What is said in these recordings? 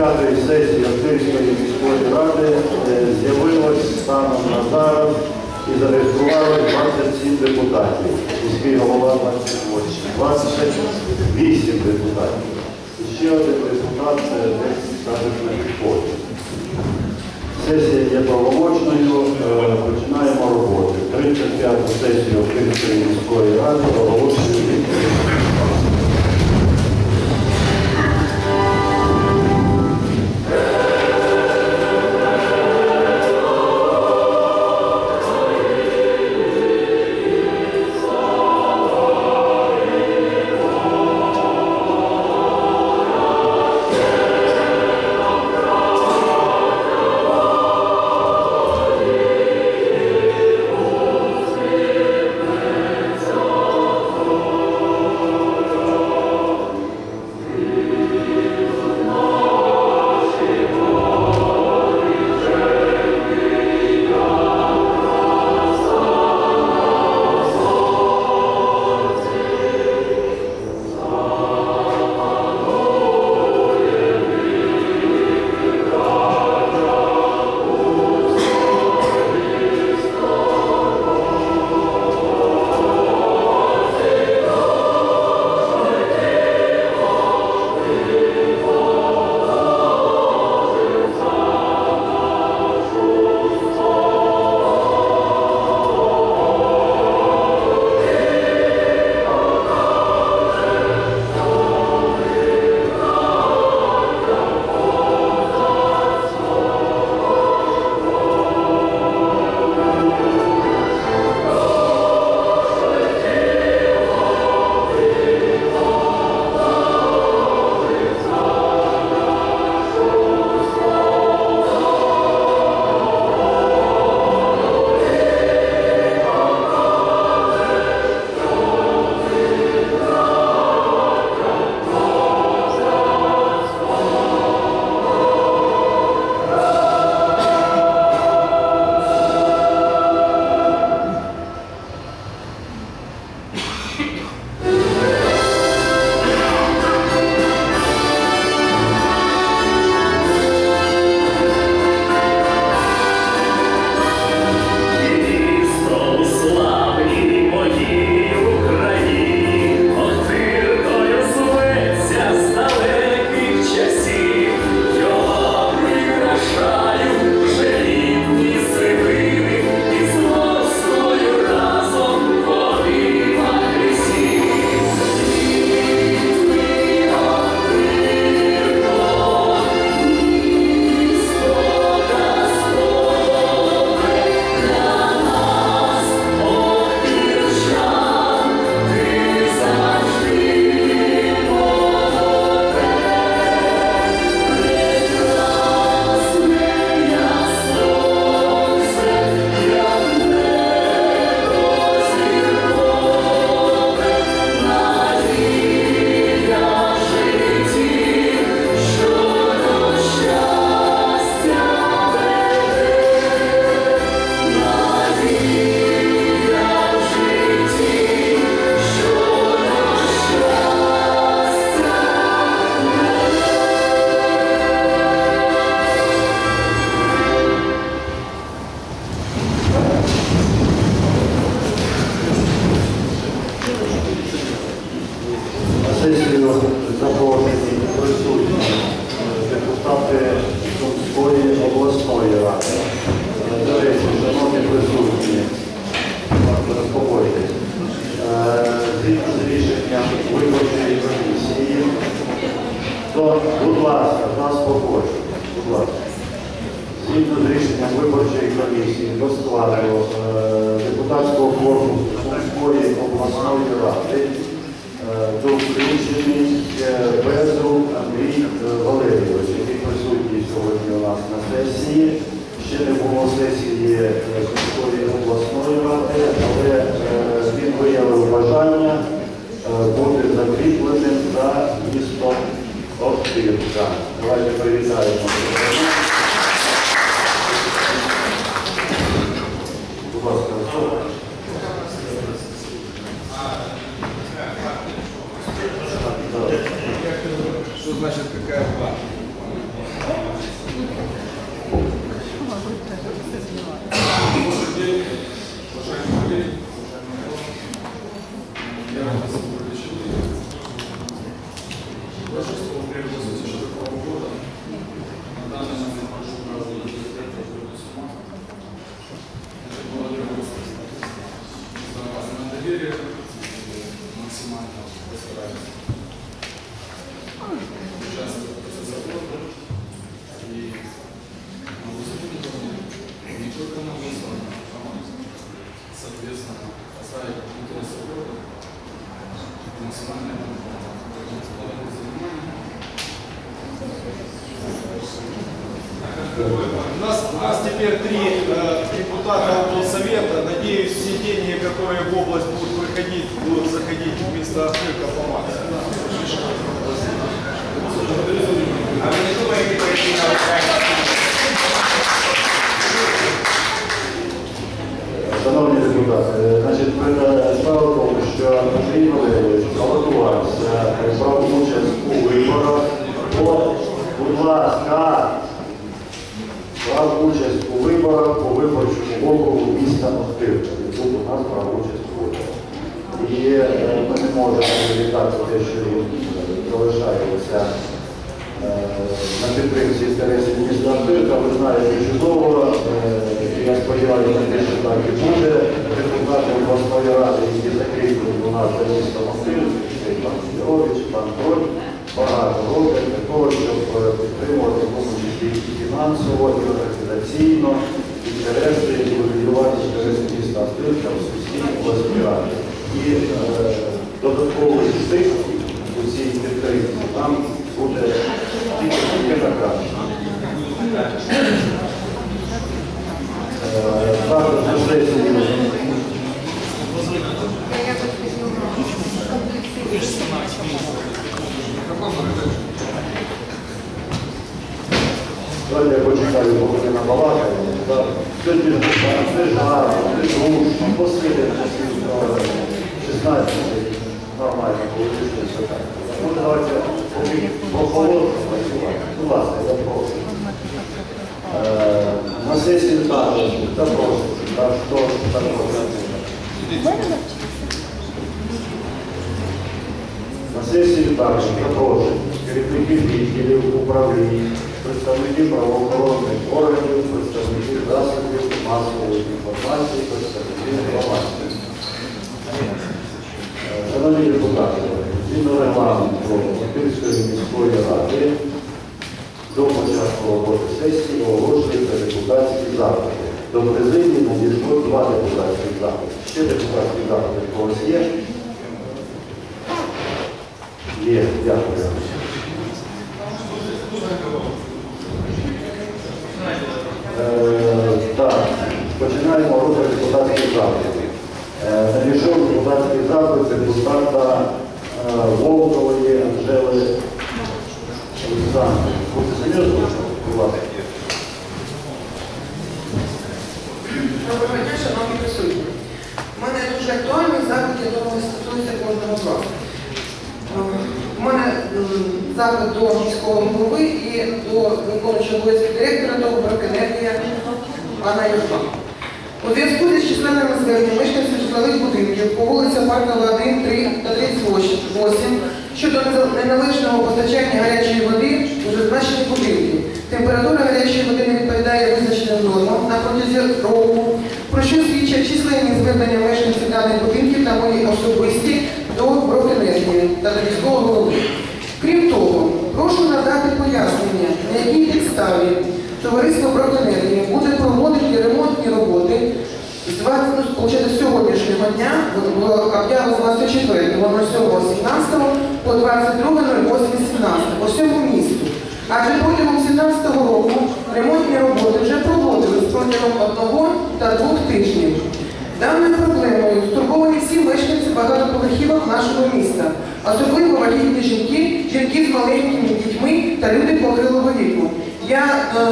25-ї сесії Охтирської міської ради з'явилось станом на зараз і зареєстрували 27 депутатів. Міський голова 28 депутатів. І ще один депутат десь також на підході. Сесія є правовочною, починаємо роботу. 35-ту сесію Охтирської міської ради правовочною відкритою. Будь ласка, заспокойтесь, будь ласка. Згідно з рішенням виборчої комісії до складу депутатського корпусу Сумської обласної ради включений Безрук Андрій Валерійович, який присутній сьогодні у нас на сесії. Ще не було сесії Сумської обласної ради, але він виявив бажання бути закріпленим за містом Охтирка. Давайте привітаємо. Будь ласка, что значит какая плата? У нас теперь 3 депутата облсовета. Надеюсь, все деньги, которые в область будут приходить, будут заходить вместо Остырка по максимуму. А вы не думаете пойти на Украину? Шановні депутати, значить, справа в тому, що Андрій Валерійович балотувався, брав участь у виборах, будь ласка, брав участь у виборах по виборчому округу міста Охтирка. Тут у нас брав участь у виборах. І ми не можемо привітати те, що він залишається на підтримці інтересів міста Охтирка. Ви знаєте чудово, я сподіваюся, що так і буде. Депутати обласної ради, які закріплені у нас за містом Охтирка, пан Петрович, пан Бронь, багато роблять для того, щоб підтримувати, в тому числі і фінансово, і організаційно інтереси, і вибудувати інтереси міста Охтирка в сусідній обласній раді. І додатковий стих у цій підтримці нам буде тільки така. Також на сесії давайте я почекаю, поки на балакає. Сьогодні все гарно, все зручно, посидимо, 16, нормально, політичне питання. Ну, давайте прохолодно працювати. Будь ласка, я прошу. На сесії також запрошую. Так, що також? На сесії також запрошую керівників відділів, управлінь, представників правоохоронних органів, представників засобів масової інформації, представників громадськості. Шановні депутати, згідно регламенту Охтирської міської ради до початку роботи сесії оголошується депутатські запити. До президії надійшло 2 депутатські запити. Ще депутатські запити в когось є? Є, дякую. Так, починаємо розгляд депутатських запитів. Надійшов депутатський запит депутата Волкової Анжели Олександрівни. Будьте серйозно, будь ласка. Доброго дня, шановні присутні. У мене дуже актуальний запит, я думаю, стосується кожного з вас. У мене запит до міського голови і до виконуючого обов'язки директора ТОВ «Брокенергія» пана Юрка. У зв'язку зі численними зверненнями мешканців житлових будинків по вулицям Паркова 1, 3 та 38 щодо неналежного постачання гарячої води у зазначені будинки. Температура гарячої води не відповідає визначеним нормам на протязі року, про що свідчать численні звернення мешканців даних будинків та мої особисті до Брокенергії та до міського голови. Крім того, прошу надати пояснення, на якій підставі товариство Брокенергії буде проводити ремонтні роботи з сьогоднішнього дня, об'яву 24.07.17 по 22.08.17 по всьому місту. Адже протягом 2017 року ремонтні роботи вже проводились протягом 1 та 2 тижнів. Даною проблемою стурбовані всі мешканці багатоповерхівок нашого міста, особливо вагітні жінки, жінки з маленькими дітьми та люди похилого віку. Я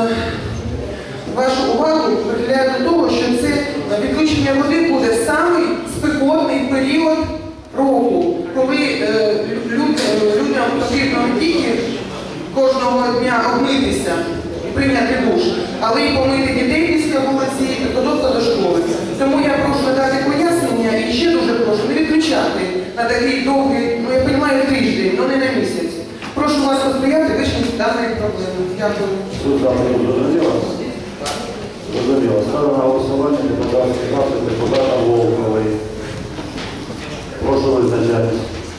вашу увагу приділяю до того, що це відключення води буде в самий спекотний період року, коли людям потрібно не тільки кожного дня обмитися і прийняти душ, але і помити дітей після вулиці і підготовка до школи. Тому я прошу надати пояснення і ще дуже прошу не відключати на такий довгий, ну я розумію, тиждень, але не на місяць. Прошу вас посприяти вирішенню даної проблеми. Дякую. Суд запиту зрозуміло? Зрозуміло. Ставлю на голосування депутатський запит депутата Волкової. Прошу визначатись.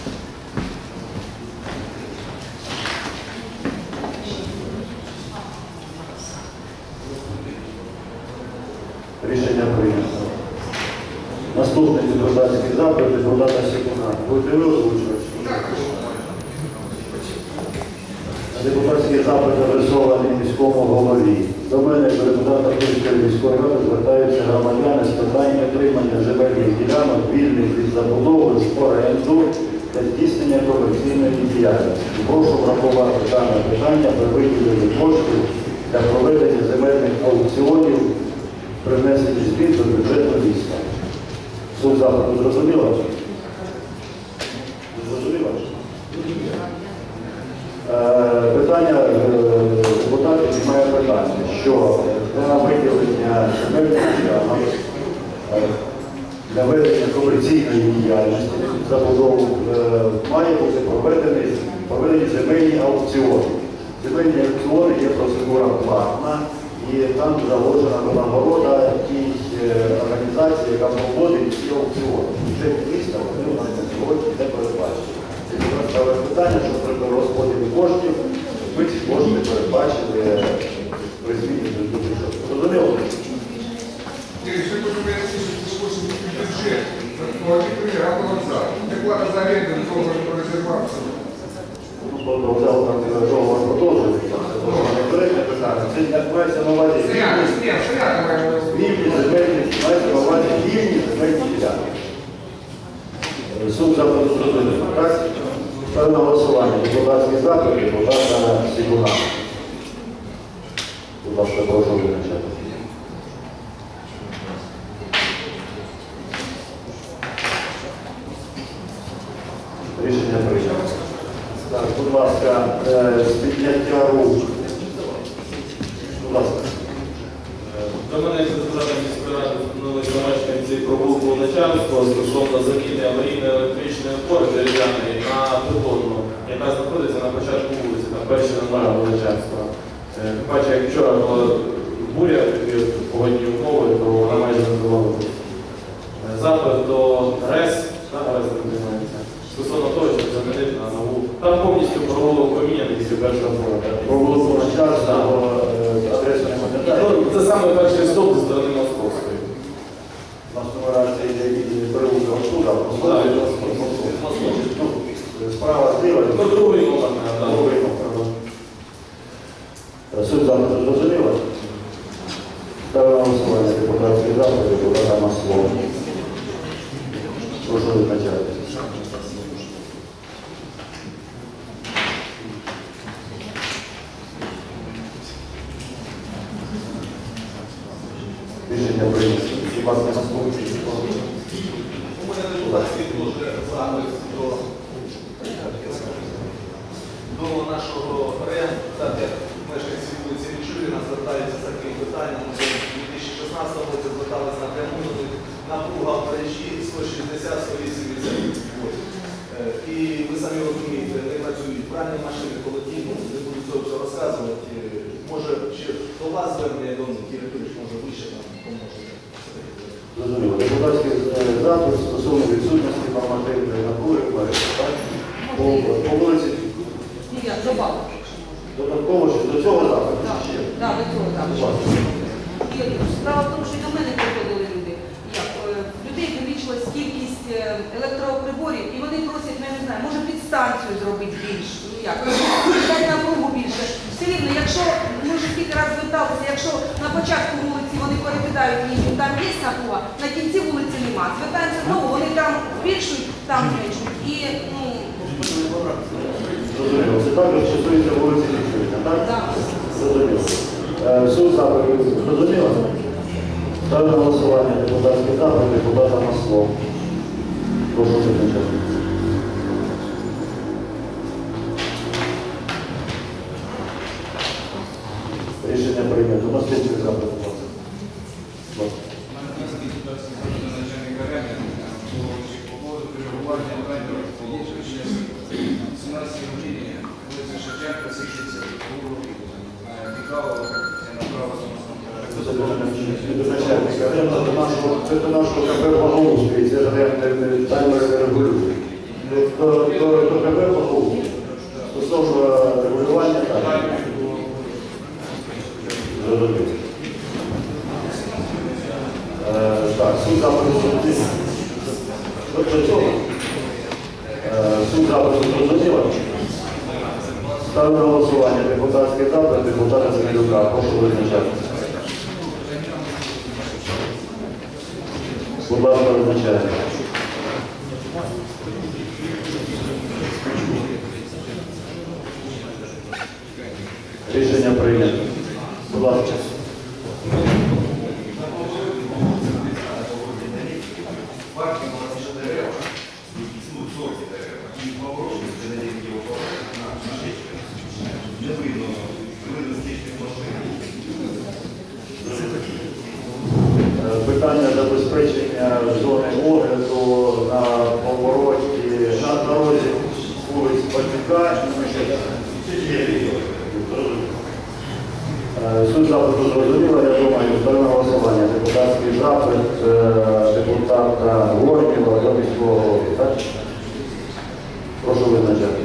Рішення прийнято. Наступний депутатський запит депутата Сікуна. Будете ви озвучувати? Депутатський запит адресований міському голові. До мене, до депутата Київської міської ради, звертаються громадяни з питань отримання земельних ділянок, вільних від забудови, в оренду та здійснення комерційної діяльності. Прошу врахувати дане питання при виділенні коштів для проведення земельних аукціонів при внесенні змін до бюджету міста. Суть запиту зрозуміло? Зрозуміло? Питання депутатів має питання, що для виділення земельних ділянок, для ведення комерційної діяльності забудову має бути проведені земельні аукціони. Земельні аукціони є процедура платна і там заложена винагорода якійсь організації, яка проводить ці аукціони. Бюджет міста вони у нас на сьогодні не передбачені. Це ставить питання, що при розподілі коштів ми ці кошти передбачили при зміні до бюджету. Зрозуміло? Якщо ви говорите, що хочете бюджет, то вони приїхали вокзал. Не плата за оренду, договор про резервацію. Вокзал там договор продовжується. Це коректне питання. Це мається на увазі вільні земельні, мається на увазі вільні земельні ділянки. Суд запиту зрозумів. Так? Ставлю на голосування депутатський запит депутата Сікуна. Будь ласка, прошу визначати. Рішення прийнято. Так, будь ласка, з підняття рук. Будь ласка. До мене як депутата міської ради звернулися мешканці провулку Луначарського стосовно заміни аварійної електричної опори дерев'яної на бетонну, яка знаходиться на початку вулиці, там перші номера Луначарського. Тим паче, як вчора була буря, такі погодні умови, то вона майже не завалилася. Запит до РЕС, РЕС називається, стосовно того, щоб замінити на нову. Там повністю провулок поміняний після першого опора. Провулок Луначарського, адресу не пам'ятаю. Це саме перший стоп зі сторони Московської. У нас нумерація йде від переулка отсюда, справа зліва. Ну, другий номер, так. Другий номер. Суть запиту зрозуміла? Ставлю на голосування депутатський запит депутата Маслова. Прошу визначати. Рішення прийнято. Будь ласка, наступний. У мене депутатський дуже запит до нашого РЕН, так як мешканці вулиці Мічуріна звертаються з таким питанням. У 2016 році зверталися напряму, напруга в мережі 160-180 вольт. І ви самі розумієте, не працюють пральні машини, холодильні, не буду цього все розказувати. Може, ще до вас звернення, я думаю, Кирилович, може вище нам поможете. Зрозуміло. Депутатський запит стосовно відсутності нормативної напруги в мережі, так? По вулиці Ні, я добавила. додатково ще до цього запиту? Так, Ще? так, до цього так. Будь ласка. Справа в тому, що до мене приходили люди. Людей збільшилась кількість електроприборів, і вони просять, я не знаю, може підстанцію зробити більш, ну як, дати напругу більше. Все рівно, якщо, ми вже скільки раз зверталися, якщо на початку вулиці вони перекидають лінію, там є напруга, на кінці вулиці нема. Звертаємося знову, вони там збільшують, там зменшують. І, ну... Зрозуміло. Це також стосується вулиці Мічуріна, так? Так. Зрозуміло. Суд запит зрозуміло? Ставлю на голосування депутатський запит депутата Маслова. Прошу визначати. прийнято. Наступний запит, будь ласка. Будь ласка. Це до нашого КП Благоустрій, це ж таймери не регулюють. До КП Благоустрій. Стосовно регулювання, так. Так, суд запиту до цього. Суд запиту зрозуміло. Ставлю на голосування депутатський запит, депутата Семенюка. Прошу визначатися. Будь ласка, визначаємо. Рішення прийнято. Будь ласка. Питання забезпечення зони огляду на повороті, на дорозі вулиць Батюка. Суть запиту зрозуміла, я думаю, ставлю на голосування. Депутатський запит депутата Горнєва до міського голови. Так? Прошу визначати.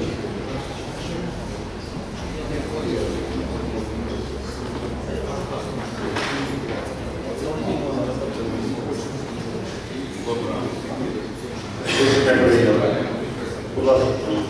Будь ласка.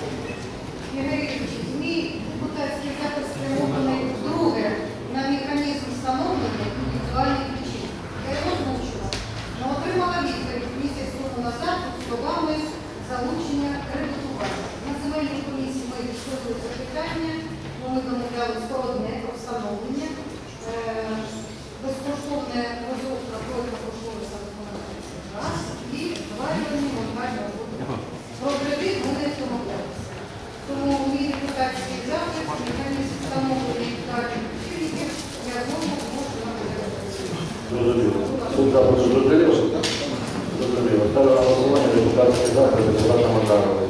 Мій депутатський запит спрямований вдруге на механізм встановлення індивідуальних причин. Я його озвучила, але отримала відповідь місяць тому назад з словами залучення кредитування. На земельній комісії ми відповіли запитання, ми домовлялися про одне, про встановлення, безкоштовне розробка проєктно-кошторисна документація раз і зварювання монтажні роботи. Про кредит ми не домовлялися. Тому мій депутатський запит, механізм встановлення індивідуальних працівників, я знову можу наголосити. Зрозуміло. Суд запиту зрозуміло? Зрозуміло. Ставлю на голосування депутатський запит депутата Макарова.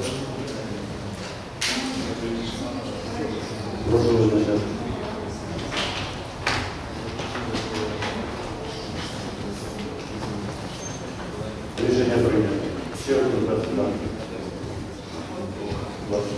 Прошу визначати. Рішення прийнято. Ще раз депутатський запит. Будь ласка.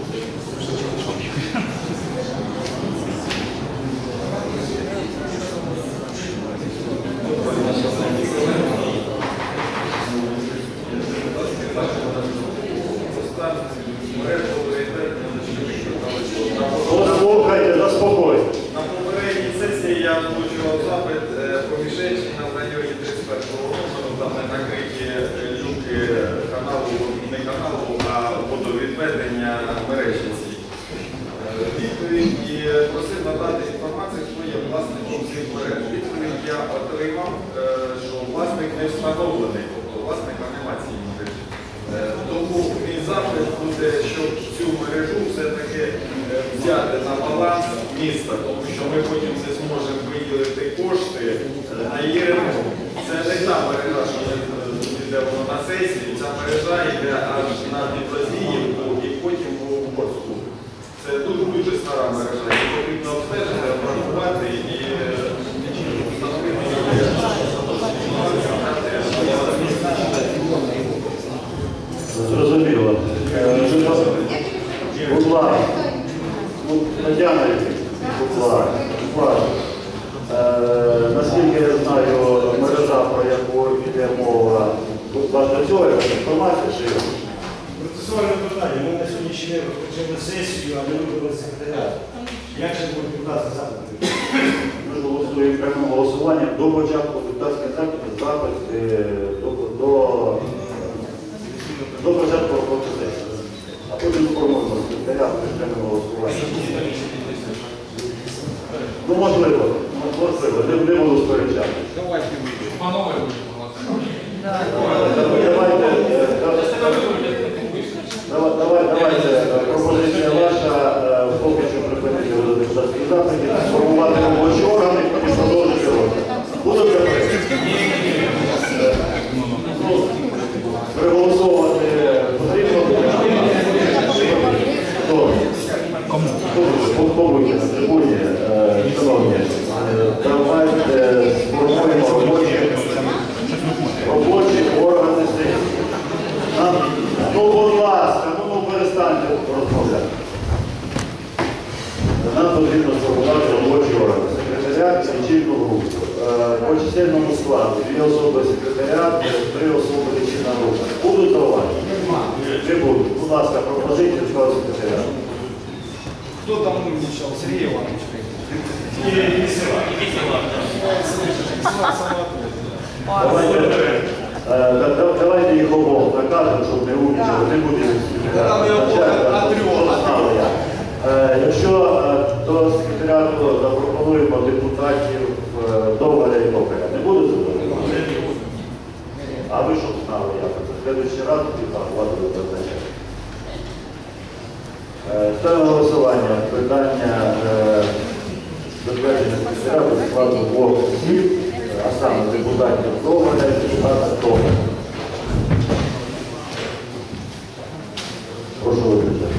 Послухайте, заспокойтесь. На попередній сесії я озвучував запит по мішечням в районі 31-го року, там не накриті люки каналу, не каналу, а водовідведення мережі. Відповідь і просив надати інформацію, хто є власником цих мереж. Відповідь я отримав, що власник не встановлений, тобто власника немає цієї мережі. Тому мій запит буде, щоб цю мережу все-таки взяти на баланс міста, тому що ми потім не зможемо виділити кошти на її ремонт. Це не та мережа, що йде на сесії, ця мережа йде аж на Підлазіївку і потім у Угорську. Це дуже стара мережа, її потрібно обстежити, обрахувати і встановити її. Зрозуміло. Будь ласка. Тетяна Вікторівна, будь ласка. Наскільки я знаю, мережа, про яку йде мова, будь ласка, цього інформація чи? Процесуальне питання. Ми на сьогоднішній день розпочали сесію, а не вибрали секретаря. Як же буде депутатський запит? Ми ж голосуємо прямим голосуванням до початку депутатського запиту до початку роботи сесії. А потім формуємо секретаря прямим голосуванням. Ну, можливо, не буду сперечати. Давайте вийдемо. Панове Давайте, пропозиція ваша, поки що припинити депутатські запити, сформувати робочі органи, лічильну групу. По чисельному складу 2 особи секретаря, 3 особи лічильна група. Будуть зауваження? Не будуть. Будь ласка, пропозиція складу секретаря. Кто там умничал? Сергей Иванович. Давайте їх обох накажемо, щоб не умнічали, не буде Якщо до секретаріату запропонуємо депутатів Довгаля і Токаря, не буде задоволення? А ви що знали, як це? В следующий раз вас буде зазначати. Ставимо на голосування питання затвердження секретаріату складу 2 осіб, а саме депутатів Довгаля і депутата Токаря. Прошу виключати.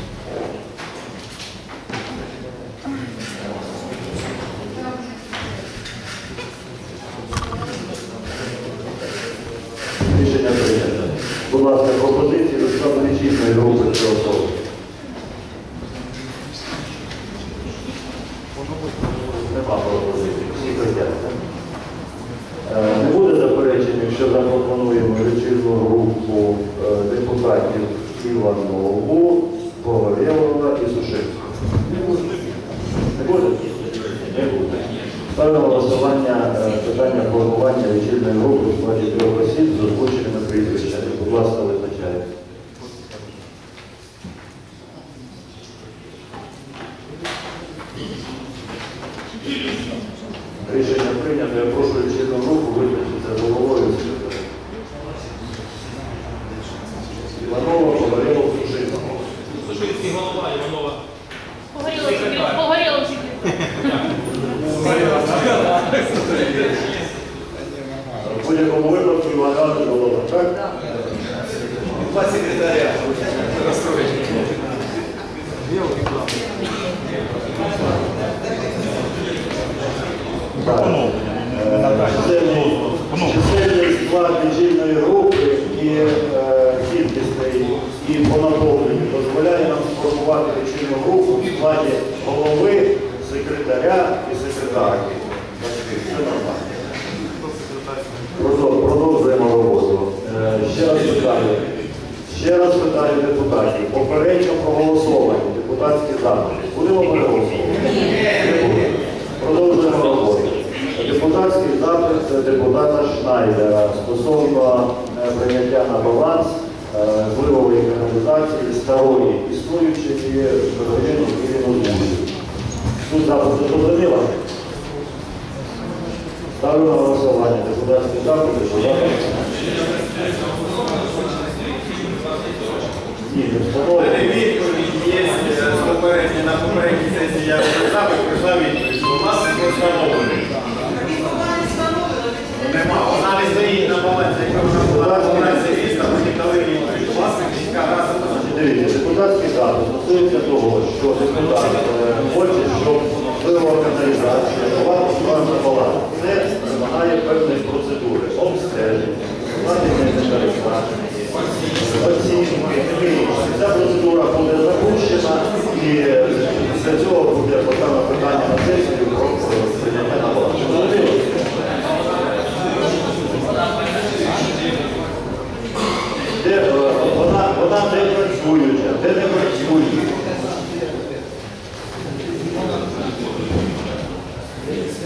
Рішення прийнято. Будь ласка, пропозиції до складу лічильної групи цього особи. Нема пропозицій. Всі прийняться. Не буде заперечень, якщо запропонуємо лічильну групу депутатів Іванову, Погорєлова і Сушинського. Не буде? Не буде. Ставимо на голосування питання формування лічильної групи у складі 3 осіб з озвученими прізвищами. Будь ласка, визначайте. Рішення прийнято. Я прошу лічильну групу визначитися головою і секретарем. Іванова, Погорєлова, Сушинського. Сушинський голова, Іванова. Погоріло секретар. В будь-якому випадку Іванова голова, так? Два секретаря. Чисельний склад лічильної групи і кількісний і понаповнені дозволяє нам сформувати лічильну групу в складі голови, секретаря і секретарки. Це нормально. Продовжуємо роботу. Ще раз питаю депутатів. Попередньо проголосовані депутатські запити. Будемо переголосувати? Не будемо. Продовжуємо роботу. Депутатський запит депутата Шнайдера стосовно прийняття на баланс зливової каналізації старої існуючої в районі Києва-Лугу. Тут запит зрозуміло? Ставлю на голосування депутатський запит. Ні, не встановлено. Відповідь є на попередній сесії, я запит, прийшла відповідь, що власник не встановлений. Нема, вона не стоїть на балансі, якщо вона була на балансі міста, потім дали відповідь. Власник міська рада. Дивіться, депутатський запит стосується того, що депутат хоче, щоб зливова каналізація була поставлена на баланс. Це вимагає певної процедури, обстеження, складення інвентаризації, оцінки. Ця процедура буде запущена і після цього буде поставлено питання на сесію про прийняття на баланс. Вона не працююча, де не працює.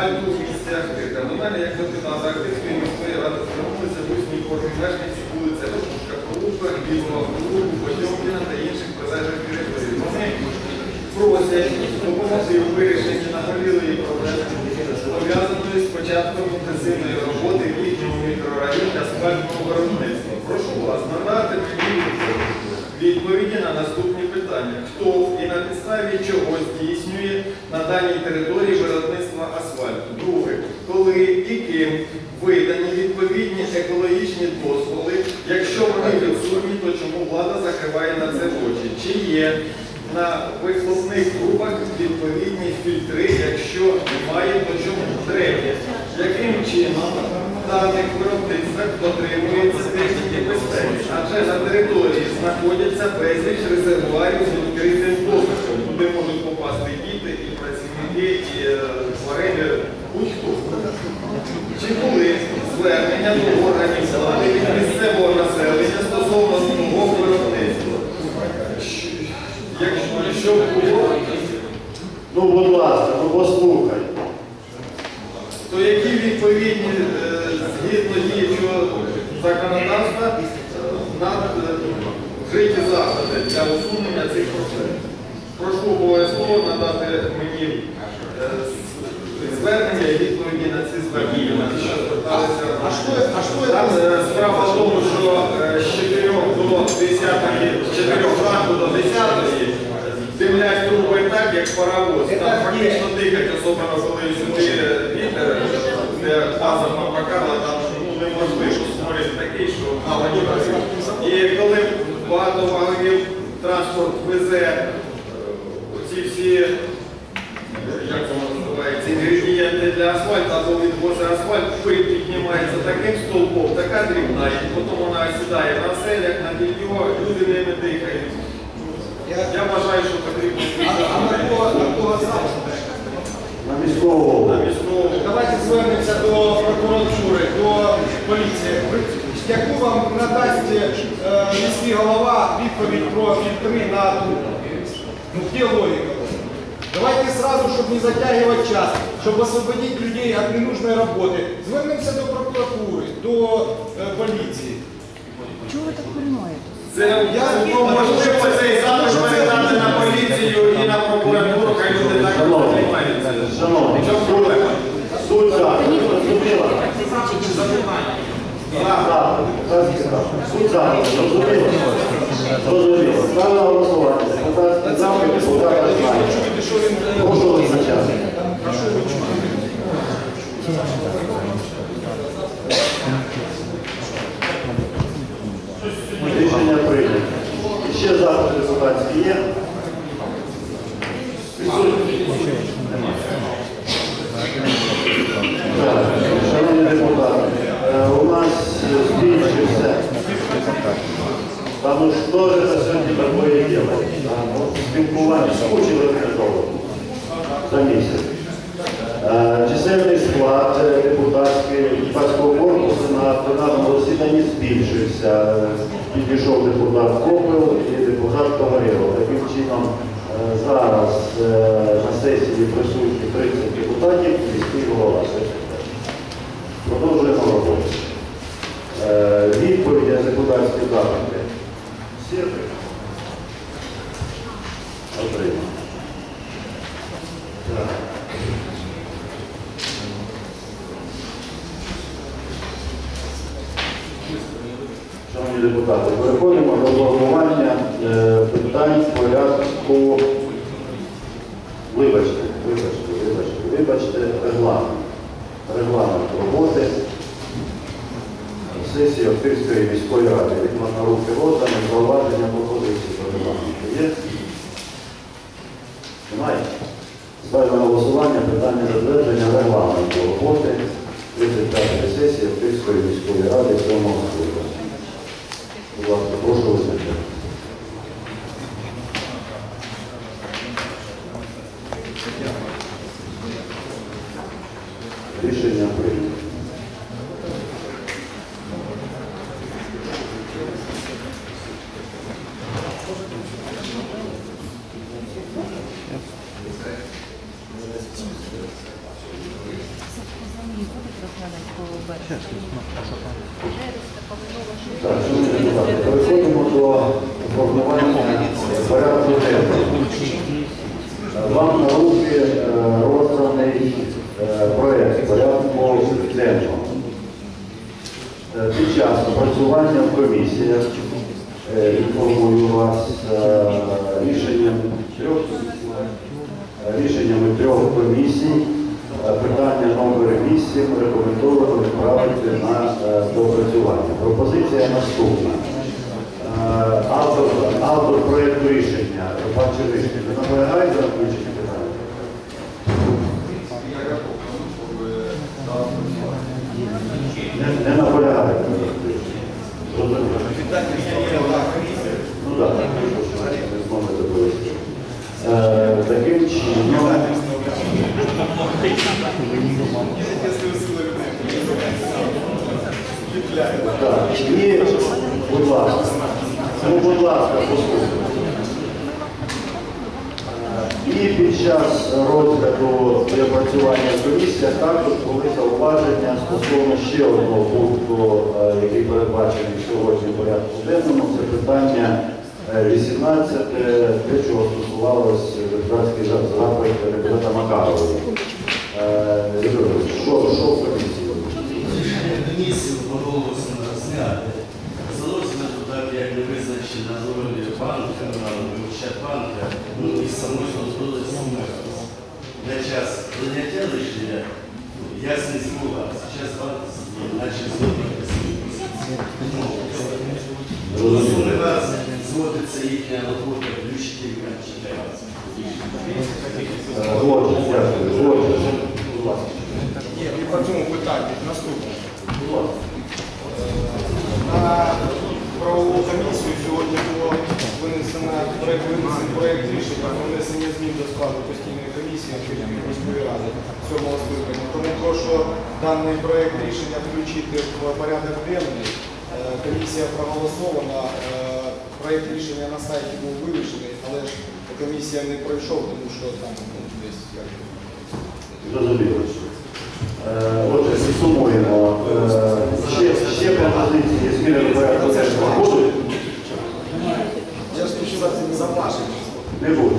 асфальту в місті Ахтирка. До мене, як депутата Ахтирської міської ради, звернулися усні кожні мешканці вулиця Рушка, Пролука, Білого, Пролуку, Потьомкіна та інших прилеглих територій. Вони просять допомогти у вирішенні наболілої проблеми, пов'язаної з початком інтенсивної роботи в їхньому мікрорайоні асфальтного виробництва. Прошу вас надати мені відповіді на наступні питання. Хто і на підставі чого здійснює на даній території виробництва асфальту? Друге, коли і ким видані відповідні екологічні дозволи? Якщо вони відсутні, то чому влада закриває на це очі? Чи є на вихлопних трубах відповідні фільтри? Якщо немає, то чому? Третє, яким чином в даних виробництвах дотримується техніки безпеки? Адже на території знаходяться безліч резервуарів з відкритим доступом, куди можуть попасти діти, і працівники, і тварини, будь-хто. Чи були звернення до органів влади від місцевого населення стосовно свого виробництва? Якщо було, Ну, будь ласка, ну послухай. то які відповідні згідно діючого законодавства вжиті заходи для усунення цих проблем? Прошу обов'язково надати мені звернення і відповіді на ці звернення. Справа в тому, що з 4 до 10, з 4 ранку до 10 димлять труби так, як паровоз. Там фактично дихать, особливо коли сюди вітер, де база Макарла, там неможливо. Сморід такий, що мало не працює. І коли багато вагонів транспорт везе оці всі, як воно називається, інгредієнти для асфальту, або відвозить асфальт, пиль піднімається таким стовпом, така дрібна, і потім вона сідає на селях, на більйо, люди ними дихають. Я вважаю, що потрібно На міського. Давайте звернемося до прокуратури, до поліції. Яку вам надасть міський голова відповідь про фільтри на трубу? Ну, где логика? Давайте сразу, чтобы не затягивать час, чтобы освободить людей от ненужной работы. Звернемося до прокуратури, до поліції. Чого ви так приймаєте? Можливо, цей запит передати на поліцію і на прокуратуру, хай люди так приймаються. Шановні, суть заходу, зрозуміла? Суть заходу, зрозуміло? Зрозуміло. Ставлю на голосування. Депутатський запит, депутата знає. Прошу визначати. Рішення прийнято. Ще запит депутатський є? Так, шановні депутати, у нас збільшився. Потому что это сегодня такое дело? Спілкування скучили недовго за місяць. Чисельний склад депутатського корпусу на пленарному засіданні збільшився. Підійшов депутат Копил і депутат Погорєлов. Таким чином, зараз на сесії присутні 30 депутатів, міський голова. Продовжуємо роботу. Відповіді на депутатські запити. Всі отримали. Шановні депутати, переходимо до обговорення питань порядку, вибачте, регламент роботи сесії Охтирської міської ради. Від на руки роздане, зауваження пропозиції до регламенту. Є? Немає? Ставимо на голосування питання затвердження регламенту роботи 35-ї сесії Охтирської міської ради 7-го скликання. Будь ласка, прошу визначати. Рішення прийнято. Так, шановні депутати, переходимо до формування порядку денного. Вам на руки розданий проєкт порядку денного. Під час опрацювання в комісіях інформую вас рішеннями трьох комісій. Питання номер 8 рекомендовано відправити на доопрацювання. Пропозиція наступна. Автор проєкту рішення, пан Червичний, ви наполягаєте на включення питання? Не наполягаєте. Ну так, не зможете довести. Таким чином, так, і, будь ласка, послухайте. І під час розгляду і опрацювання комісії також були зауваження стосовно ще одного пункту, який передбачений сьогодні в порядку денному. Це питання 18, те, чого стосувалося депутатський запит депутата Макарова. Що в комісії? Комісію оголосено зняти. Залишено туди, як не визначена роль банка, Ощадбанка, ну і самої служби суми. На час прийняття рішення ясність була. Зараз банк наче зводиться їхня робота ключителька читається. І по цьому питанню наступне. На правову комісію сьогодні було винесено проєкт рішення про внесення змін до складу постійної комісії Чернігівської міської ради 7-го скликання. Тому прошу даний проєкт рішення включити в порядок денний. Комісія проголосована, проєкт рішення на сайті був вивішений, але ж комісія не пройшов, тому що там десь як. Зрозуміло. Отже, підсумуємо. Ще пропозиції зміни до порядку денного будуть? Я ж хочу сказати, не запашені. Не буде.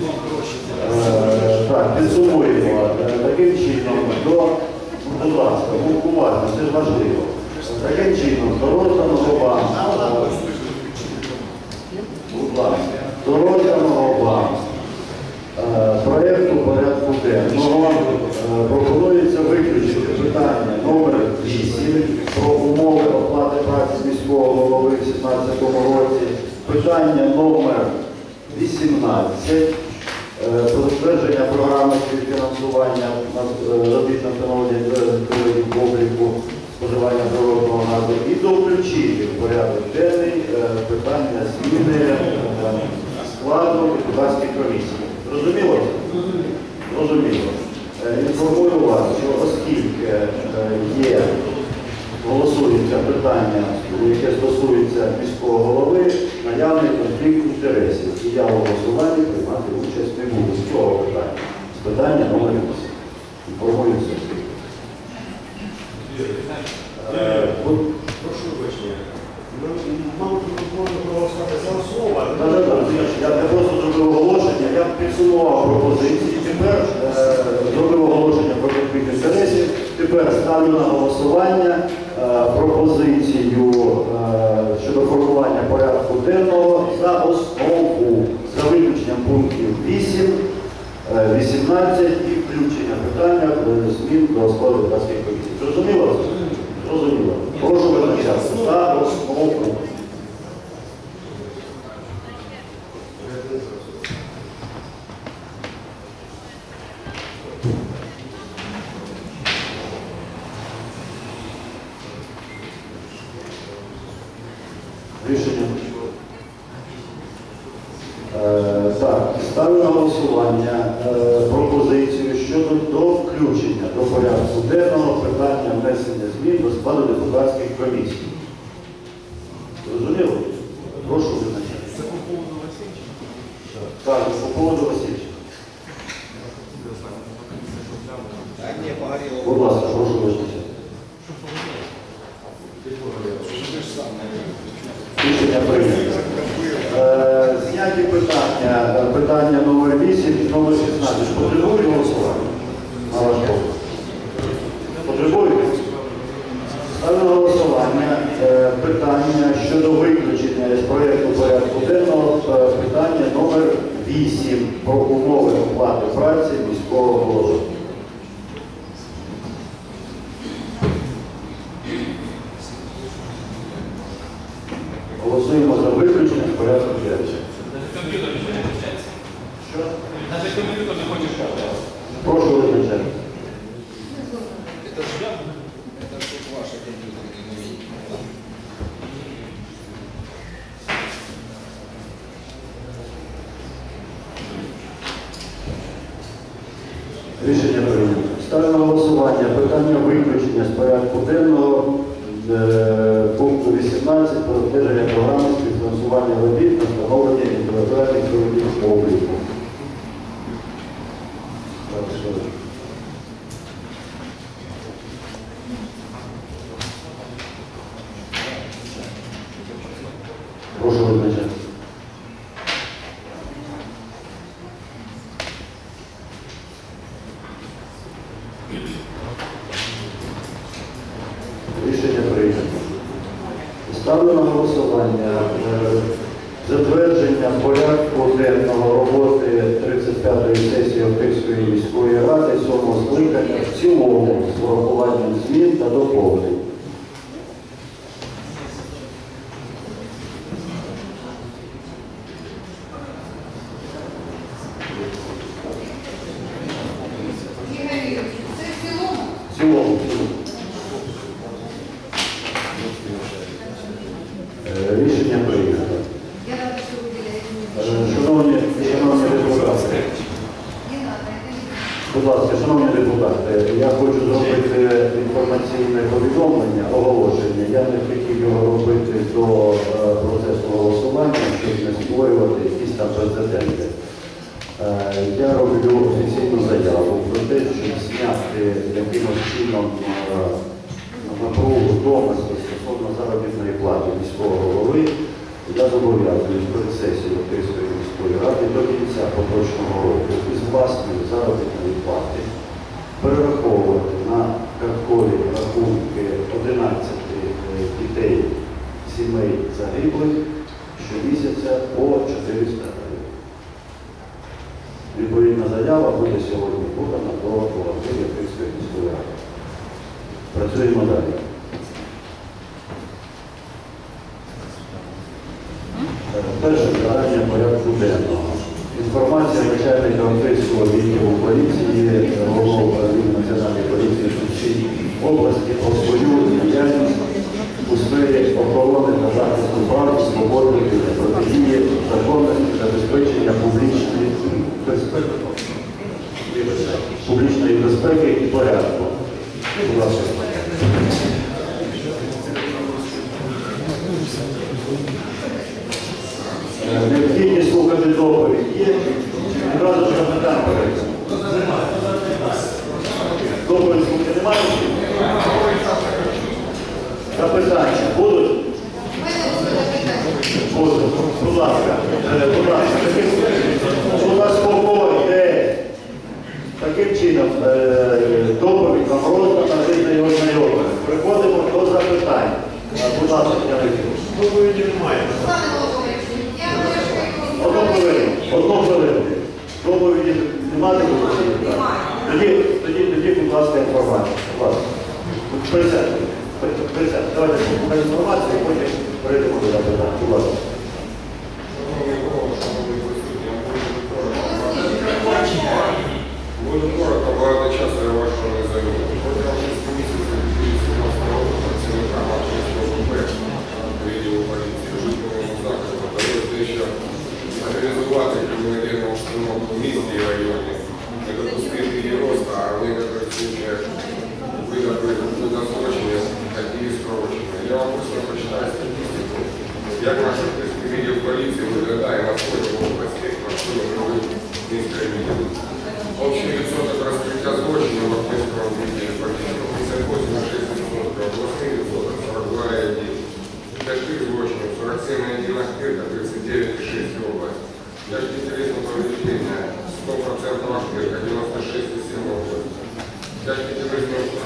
Так, підсумуємо. Таким чином, будь ласка, уважно, це ж важливо. Таким чином, до розданого вам, будь ласка, до розданого вам проєкту порядку денного пропонується виключити питання номер 8 про умови оплати праці міського голови в 2017 році, питання номер 18 про затвердження програми фінансування робіт на встановлення приладів обліку споживання природного газу і доключити в порядок денний питання зміни складу депутатської комісії. Зрозуміло? Зрозуміло. Інформую вас, що оскільки голосується питання, яке стосується міського голови, наявний конфлікт інтересів. І я в голосуванні приймати участь не буду з цього питання. З питання номер 8. Інформую все. Прошу вибачення. Мабуть, можна проголосувати за основу. Я не просто зробив оголошення, я підсумував пропозиції, тепер зробив оголошення про конфлікт інтересів, тепер ставлю на голосування пропозицію щодо формування порядку денного за основу, за виключенням пунктів 8, 18 і включення питання змін до складу депутатської комісії. Зрозуміло? Зрозуміло. Прошу визначатися за основу. Рішення. Так, ставлю на голосування пропозицію щодо включення до порядку денного питання внесення змін до складу депутатських комісій. Зрозуміло? Прошу визначатися. Це по поводу Васильчика? Так, по поводу Васильчика. Так, ні, погоріло. Будь ласка, прошу визначатися. Рішення прийнято. Зняті питання номер 8 і номер 16. Потребують голосування? На ваш погляд? Потребують? Ставлю на голосування питання щодо виключення з проєкту порядку денного питання номер 8 про умови оплати праці міського голови. Голосуємо за виключення з порядку денного. Що? Навіть комп'ютер не хочеш показати. Прошу визначати. Рішення прийнято. Ставлю на голосування питання виключення з порядку денного пункту 18 про затвердження програми співфінансування робіт на встановлення індивідуальних проводів обліку. Прошу визначати. Рішення прийнято. Ставлю на голосування затвердження порядку денного роботи 35-ї сесії Охтирської міської ради 7-го скликання в цілому з урахуванням змін та доповнень. Ігор Юрійович, це в цілому? В цілому. Рішення прийнято. Я рада, що ви виділяєте. Шановні депутати, Не надо, це не будь ласка, шановні депутати, я хочу зробити інформаційне повідомлення, оголошення. Я не хотів його робити до процесу голосування, щоб не створювати якісь там прецеденти. Я роблю офіційну заяву про те, щоб зняти якимось чином напругу домисли стосовно заробітної плати міського голови. Я зобов'язую перед сесією Охтирської міської ради до кінця поточного року із власної заробітної плати перераховувати на карткові рахунки 11 дітей сімей загиблих щомісяця по 400 гривень. Відповідна заява буде сьогодні подана до голови Охтирської міської ради. Працюємо далі. Перше питання порядку денного. Інформація начальника Охтирського відділу поліції, головного управління Національної поліції Сумської області про свою діяльність у сфері охорони та захисту прав, свободи, протидії, законності та забезпечення публічної безпеки і порядку. Будь ласка. Необхідність слухати доповідь є. Одразу ж запитання перейдемо. Доповідь слухати немає? Запитання будуть? Будуть. Будь ласка. Заспокойте. Таким чином, доповідь вам роздана, ви на його знайомі. Приходимо до запитань. Будь ласка, доповіді немає. Одну хвилину. Доповіді немає? Тоді, будь ласка, інформація. Будь ласка. Присядьте. Давайте слухаємо інформацію, і потім перейдемо до запитань. Будь ласка. Буду коротко, багато часу я вашого не займу. Протягом 6 місяців 2017 року працівникам Охтирського ОП відділу поліції житловому закладу вдалося дещо організувати криміногенну обстановку в місті і районі, не допустити її росту, а в некоторых случаях вида злочинів такі скорочені. Я вам просто прочитаю статистику, як наш Охтирський відділ поліції виглядає на сході в області, на сході міської відділу. Общий відсоток розкриття злочинів в Охтирському відділі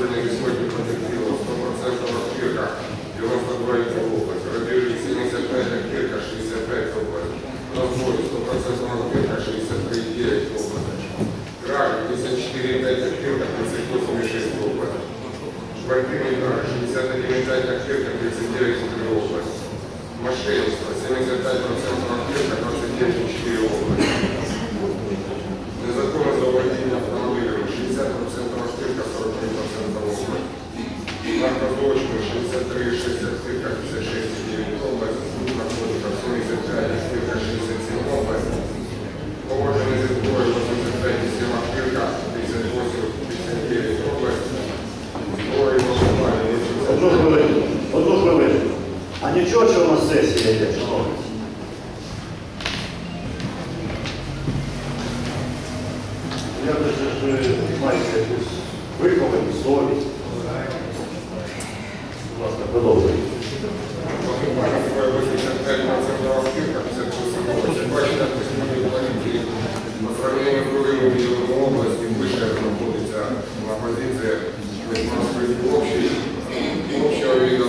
сегодня весной потерпела 100% отклика, 92 область, грабежи 75 отклика, 65 область, разбой 100% отклика, 63,9 область, кражи 54,5 отклика, 38,6 область, квартирные кражи 61,5 отклика, 39,3 область, мошенничество 75% отклика, 29,4 область. Незаконное завладение автомобилем 60% отклика, 43% область. Наркозлочины 63,6 отклика, 56,9 область. Наркотиков 75 отклика, 67 область. Положенные сборы 85,7 отклика, 58,59 область. Сборы и Одну хвилину. А нічого, що у нас сесія йде, шановні? Я вже маєте якусь виховану совість. Будь ласка, продовжуйте. По сравнению с другими регионами области, выше находится на позиции общего вида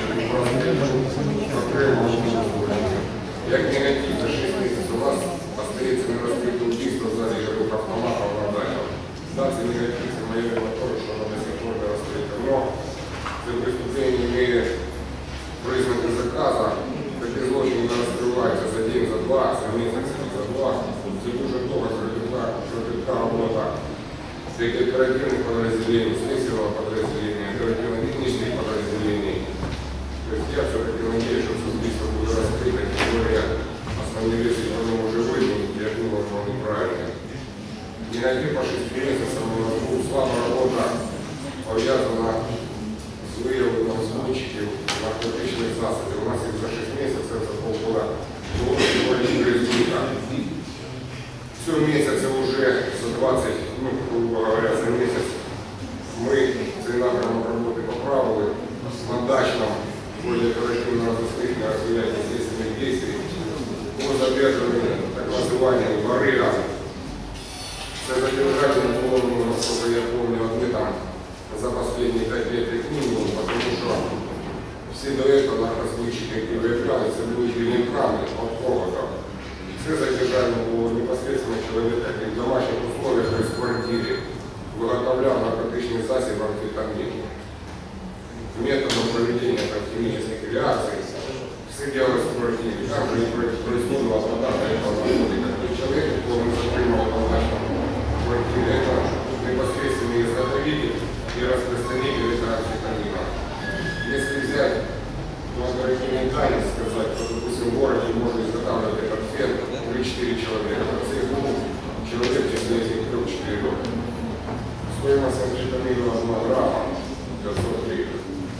Як негатив за 6 месяцев у вас остается на раскрытие убийства в зале игровых автоматов на дальнем. Станция негатив за моей моторы, что она до сих пор не раскрыта. Но за преступление имея признаки заказа, такие злочины не раскрываются за день, за два, за месяц, за два. Это уже долго кропотка работа среди оперативных подразделений, следственного подразделения, оперативно-технических подразделений. То есть я все-таки надеюсь, что убийство будет раскрыто, тем более основные вещи, которые уже выявлены, я думаю, что он неправильный. Негатив по 6 месяцев, слабая работа повязана с выявленным случаем наркотических засобов. У нас их за 6 месяцев, за полгода, было всего один результат. Все месяца уже за 20, грубо говоря, за месяц мы целенаправленной работы по правилу на дачном более оперативно-розыскных мероприятий следственных действий было задержаны так называемые воры. За задержание было, насколько я помню, одни там за последние 5 лет как минимум, потому что все до этого наркосбытчики, которые являлись, были элементарны от поводов. Все задержание было непосредственно человека, как в домашних условиях, то есть в квартире, выготовлял наркотический засоб амфетамин. Методом проведения химических реакций все делалось в квартире. Там же не происходило подача этого наркотика. То есть человек, который затримал в нашем квартире, это непосредственный изготовитель и распространитель этого амфетамина. Если взять оперативные данные, сказать, что, допустим, в городе можно изготавливать этот фен 3-4 человека, то всех человек, если этих 3-4 года. Стоимость амфетамина 1 грамма 500 гривен.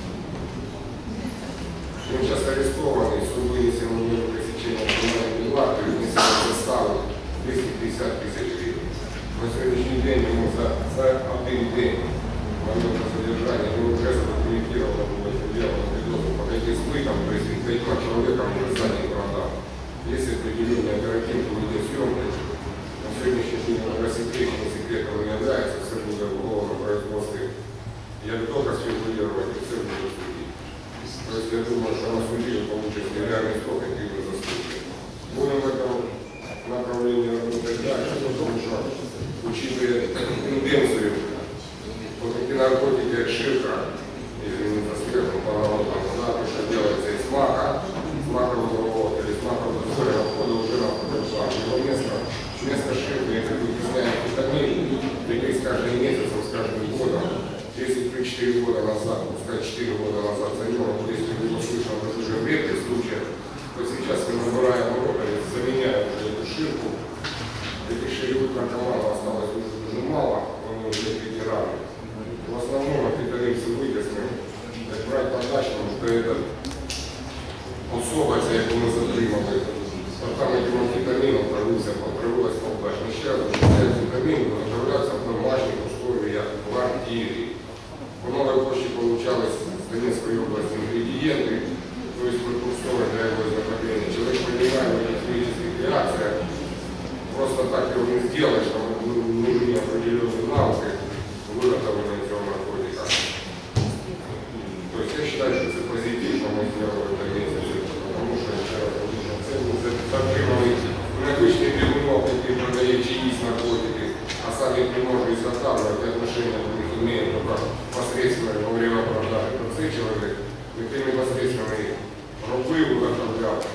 Он сейчас арестованный, суд вынесен на него пресечение криминального дела, то есть внесен заставу 250 тысяч гривен. На сегодняшний день ему за один день момента задержания его уже задокументировано было это дело на видосу по 5 испытам, то есть 5 человеком уже задний продал. Есть определенные оперативные видеосъемки. На сегодняшний день это рассекреченным секретом не является, все будет в уголовном производстве. Я готов расфигурировать и все будет судить. То есть я думаю, что на суде получит нереальный срок, какие вы заслужили. Будем в этом направлении работать дальше, потому что, учитывая тенденцию, вот эти наркотики, как шифра, извините, сверху по народам, да, то, что делается из мака, с макового завода или с макового завода, отхода уже на второй его вместо шифра, если вы объясняете витамин, прикрыть с каждым месяцем, с каждым годом, если 3-4 года назад, пускай 4 года назад занимал, если вы услышали, это уже в редких случаях, то сейчас мы набираем урок, заменяем эту ширку. Этих ширевых наркоманов осталось уже мало, они уже ветераны. В основном амфетаминцы выяснены, как брать по-дачному, что это особость, яку мы затримали. Там этим амфетамином провелась полдачный щадок, амфетамин направляется в домашних условиях в квартире. Много проще получалось в Донецкой области ингредиенты, то есть прекурсоры для его изготовления. Человек, понимая в этих химических реакциях, просто так его не сделаешь, там нужны определенные навыки выготовления этого наркотика.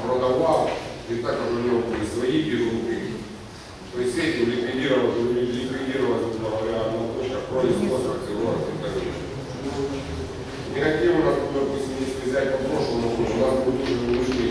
продавал, и также у него были свои переулки. То есть этим ликвидировать, грубо говоря, одна точка производства акционеров и так далее. Негатив у нас, допустим, если взять по прошлому году, у нас был тоже нужный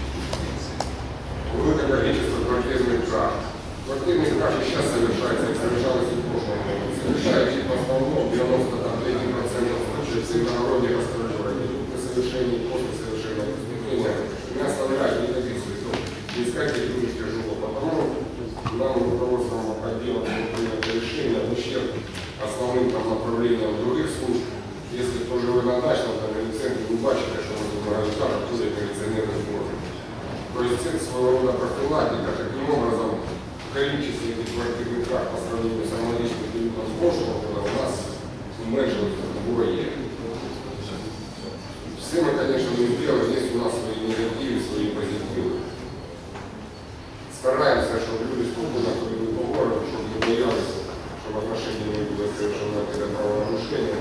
выход количества квартирных краж. Квартирные кражи сейчас совершаются, их совершалось и в прошлом году. Совершающих в основном 93% случаев с иногородних раскрываний при совершении, после совершения преступления не оставляют никаких следов. Искать их очень тяжело. Потому нам руководством отдела было принято решение в ущерб основным направлениям других служб. Если кто живет на дачном центре, вы бачите, что мы тут организаторы ходят милиционерные сборы. То есть это своего рода профилактика. Таким образом, количество этих квартирных краж по сравнению с аналогичным периодом прошлого года у нас уменьшилось вдвое. Все мы, конечно, не сделаем, есть у нас свои негативы, свои позитивы. Стараемся, чтобы люди спокойно ходили по городу, чтобы не боялись, чтобы отношения не было совершено какое-то правонарушение.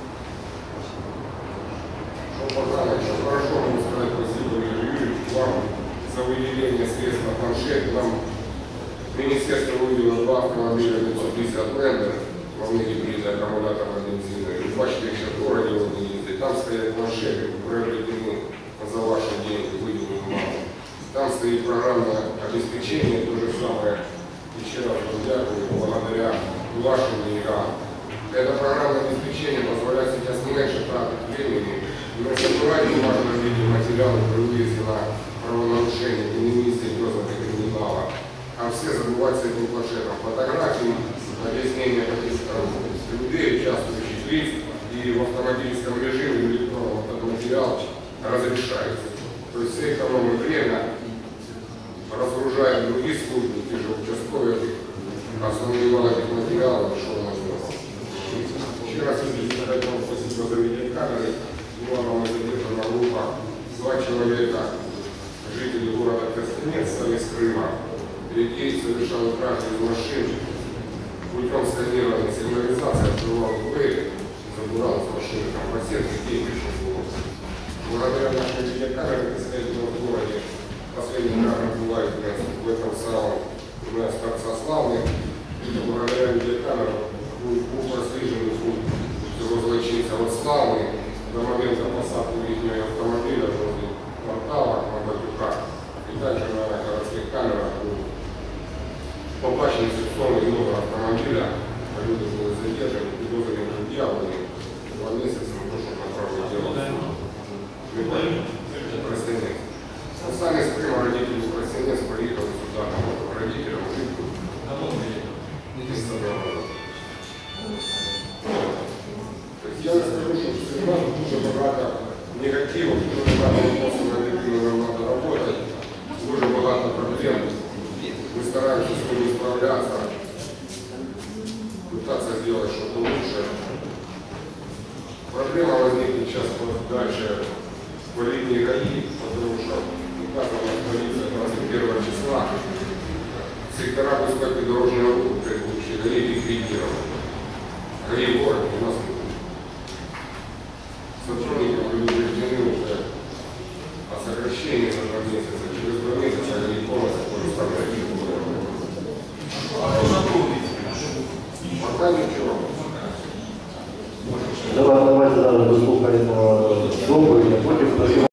Что пожалуй, что хорошо могу сказать спасибо Юрию вам за выделение средств на планшет. Нам министерство выделило 2 автомобиля 550 Лендер, во мне гибриды аккумуляторной бензина. И бачите, их сейчас в городе вот не ездят. Там стоят планшеты, приобретены за ваши деньги, выделены мало. Там стоит программное обеспечение, то же самое. Еще раз дякую, благодаря вашим деньгам. Это программное обеспечение позволяет сейчас меньше тратить времени. Не забывайте важно видеть материалы при выезде на правонарушение, и не вместе серьезного криминала. А все забывать с этим планшетом фотографии, объяснения каких-то людей, участвующих лиц, и в автоматическом режиме электронного материал разрешается. То есть все экономим время, разгружая другие службы, те же участковые, основные этих материалов, что у нас было. Еще раз хотел спасибо за видеокамеры. Была вам задержана группа 2 человека, жители города Костянец, из Крыма. Людей совершал кражу из машин, путем сканирования сигнализации открывал двери, забирал из машины компассет, людей пришел в город. Благодаря нашей видеокамере, так сказать, в городе последний раз бывает в этом самом у нас Торцославный. Благодаря видеокамерам был прослежен злочинца от Славы до момента посадки личного автомобиля возле квартала Мабатюка. И также на городских камерах был побачен сексуальный номер автомобиля, люди были задержаны, подозреваемые дьяволами, 2 месяца на то, чтобы направить дело. Простенец. Мы сами с Крыма родители Простенец поехали сюда, родителям жить. Я скажу, что все равно дуже багато негативов, дуже багато вопросов, над якими нам надо работать, дуже багато проблем. Мы стараемся с ними справляться, пытаться сделать что-то лучше. Проблема возникнет сейчас дальше по линии ГАИ, потому что указана полиция 21 числа. Сектора безопасности дорожного руха, предыдущие ГАИ ликвидированы. ГАИ в городе у нас сотрудников предупреждены уже о сокращении за 2 месяца. Через 2 месяца они полностью будут сокращать. Пока ничего. Давайте зараз дослухаємо доповідь, а потім